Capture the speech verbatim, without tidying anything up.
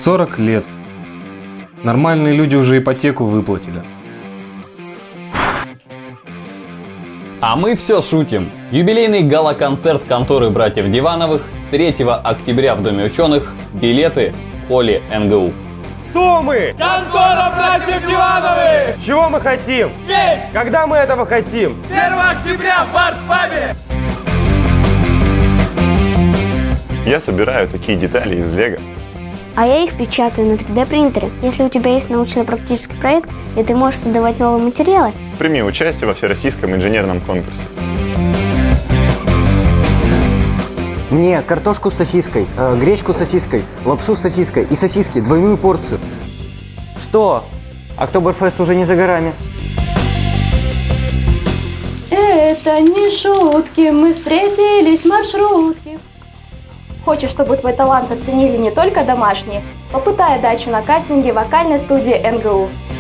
сорок лет. Нормальные люди уже ипотеку выплатили. А мы все шутим. Юбилейный гала-концерт конторы братьев Дивановых третьего октября в Доме ученых. Билеты в холле эн гэ у. Кто мы? Контора братьев Дивановых! Чего мы хотим? Петь! Когда мы этого хотим? первого октября в Барт-пабе! Я собираю такие детали из лего. А я их печатаю на три дэ принтере. Если у тебя есть научно-практический проект, и ты можешь создавать новые материалы, Прими участие во всероссийском инженерном конкурсе. Мне картошку с сосиской, э, гречку с сосиской, лапшу с сосиской и сосиски, двойную порцию. Что? Октоберфест уже не за горами. Это не шутки, мы встретились в маршрутке. Хочешь, чтобы твой талант оценили не только домашние? Попытай дачу на кастинге вокальной студии эн гэ у.